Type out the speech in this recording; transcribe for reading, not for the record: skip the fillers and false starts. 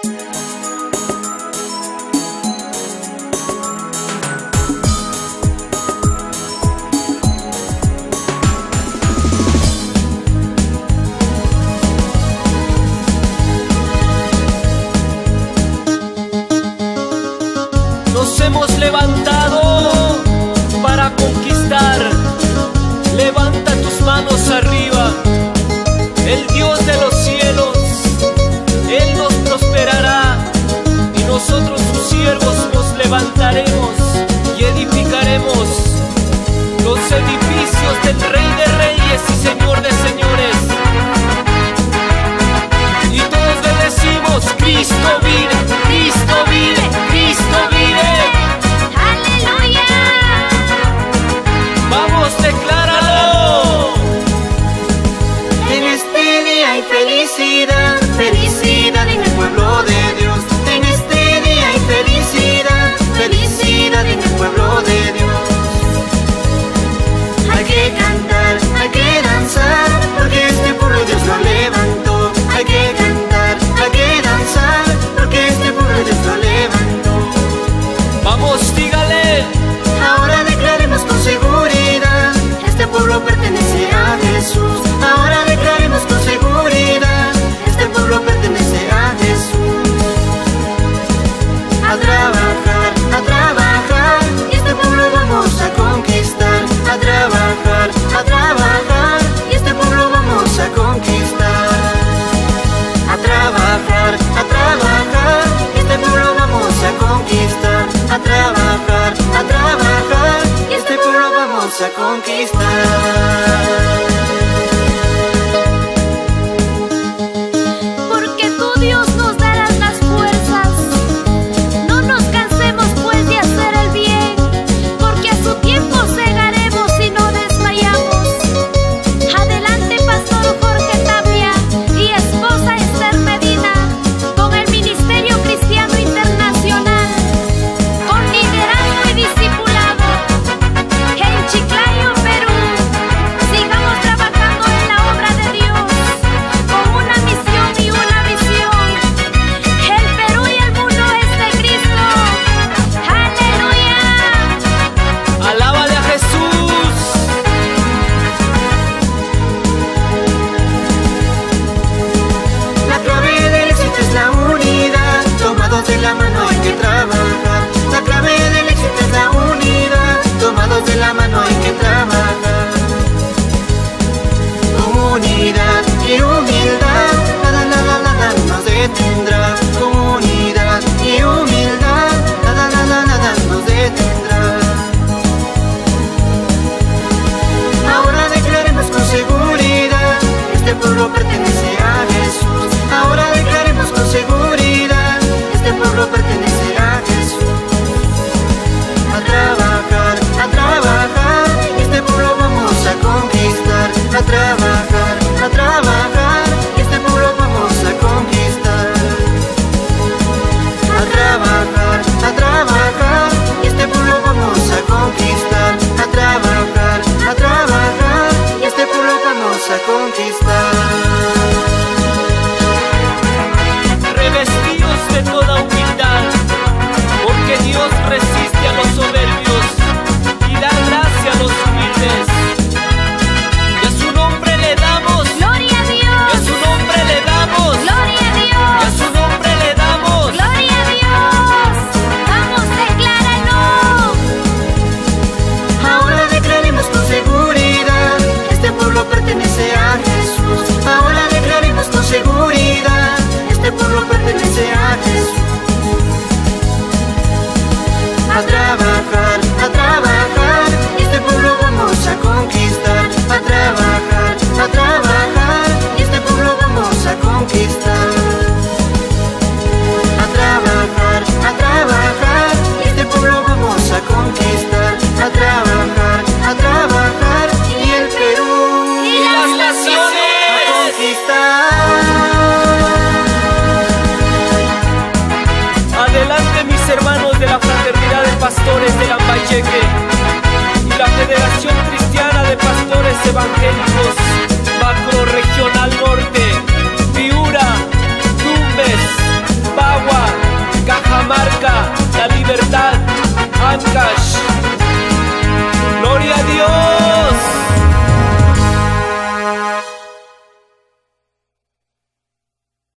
Nos hemos levantado para conquistar. Levanta tus manos arriba. El Dios de los cielos, Él nos prosperará, y nosotros sus siervos nos levantaremos y edificaremos los edificios del Rey de Reyes y Señor de Señores. Y todos le decimos: Cristo vive, Cristo vive, Cristo vive. ¡Aleluya! Vamos, decláralo. En este día hay felicidad, felicidad en el pueblo de Dios. En este día hay felicidad, felicidad en el pueblo de Dios. Hay que cantar, hay que danzar, porque este pueblo Dios lo levantó. Hay que cantar, hay que danzar, porque este pueblo Dios lo levantó. Vamos, dígale. Ahora declaremos con seguridad, este pueblo pertenece a Jesús. Ahora declaremos con seguridad, este pueblo pertenece a Jesús. A trabajar, y este pueblo vamos a conquistar. A trabajar, y este pueblo vamos a conquistar. A trabajar, y este pueblo vamos a conquistar. A trabajar, y este pueblo vamos a conquistar. Porque tú, Dios, nos darás las fuerzas. No nos cansemos pues de hacer el bien, porque a su tiempo segaremos y no desmayamos. Adelante, Pastor Jorge Tapia y esposa Esther Medina, con el Ministerio Cristiano Internacional, con liderazgo y discipulado en Chiclayo, Perú. Sigamos trabajando en la obra de Dios, con una misión y una visión. El Perú y el mundo es de Cristo. ¡Aleluya! Alábale a Jesús. La clave del éxito es la unidad. Tomados de la mano hay que trabajar. La clave del éxito es la unidad. Tomados de la mano hay que trabajar. Con unidad y humildad, nada nos detendrá. Con unidad y humildad, nada nos detendrá. Ahora declaremos con seguridad, este pueblo pertenece a Jesús. Ahora declaremos con seguridad, este pueblo pertenece a Jesús. A trabajar, este pueblo vamos a conquistar. A trabajar, este pueblo vamos a conquistar. A trabajar, este pueblo vamos a conquistar. A trabajar, este pueblo vamos a conquistar. Revestidos de toda humildad, porque Dios resiste a los soberbios y da gracia a los humildes. Y a su nombre le damos, ¡Gloria a y a Dios! su nombre le damos, ¡Gloria a y a Dios! su nombre le damos. ¡Gloria a Dios! ¡Vamos, decláralo! Ahora declaremos con seguridad, este pueblo pertenece a Jesús. Ahora declaremos con seguridad, este pueblo pertenece a Jesús. A trabajar, este pueblo vamos a conquistar. A trabajar, este pueblo vamos a conquistar. A trabajar, este pueblo vamos a conquistar. A trabajar, y el Perú Y las naciones. a conquistar. Adelante, mis hermanos de la Fraternidad de Pastores de Lambayeque y la Federación Cristiana de Pastores Evangélicos Macro